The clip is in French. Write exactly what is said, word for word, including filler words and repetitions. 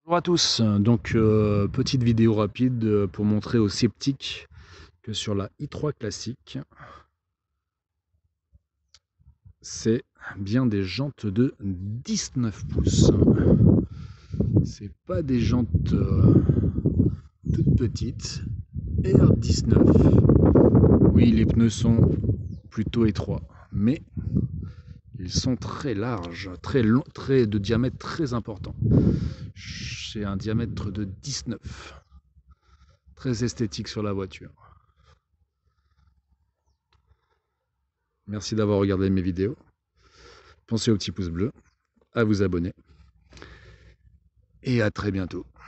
Bonjour à tous, donc euh, petite vidéo rapide euh, pour montrer aux sceptiques que sur la i trois classique, c'est bien des jantes de dix-neuf pouces. C'est pas des jantes euh, toutes petites, R dix-neuf. Oui, les pneus sont plutôt étroits, mais ils sont très larges, très longs, très, de diamètre très important. C'est un diamètre de dix-neuf. Très esthétique sur la voiture. Merci d'avoir regardé mes vidéos. Pensez au petit pouce bleu, à vous abonner et à très bientôt.